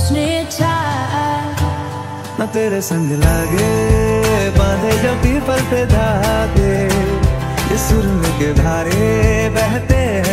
न तेरे संग लागे बांधे जो पीपल पे धागे, इस सुरंग के धारे बहते